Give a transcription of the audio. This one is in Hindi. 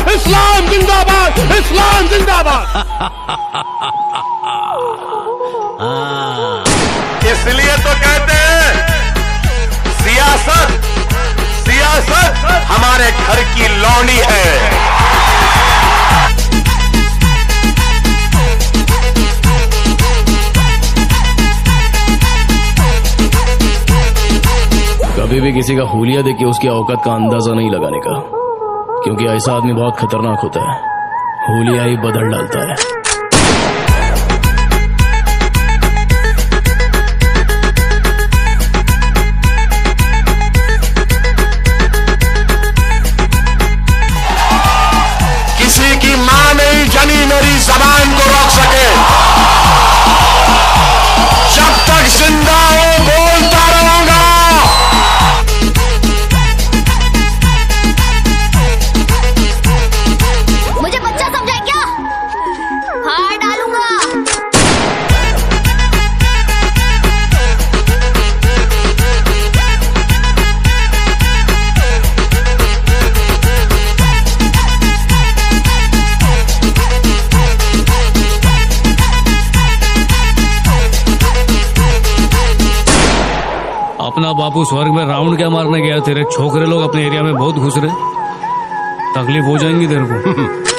इस्लाम जिंदाबाद, इस्लाम जिंदाबाद। इसलिए तो कहते हैं सियासत हमारे घर की लौंडी है। कभी भी किसी का हुलिया देख के उसकी औकात का अंदाजा नहीं लगाने का, क्योंकि ऐसा आदमी बहुत खतरनाक होता है। हुलिया ही बदल डालता है। किसी की मां नहीं जनी मेरी जबान को रोक सके। जब तक जिंदा हूं बोलता रहूंगा। मुझे बच्चा समझा क्या? हाँ डालूंगा। अपना बापू स्वर्ग में राउंड क्या मारने गया? तेरे छोकरे लोग अपने एरिया में बहुत घुस रहे, तकलीफ हो जाएंगी तेरे को।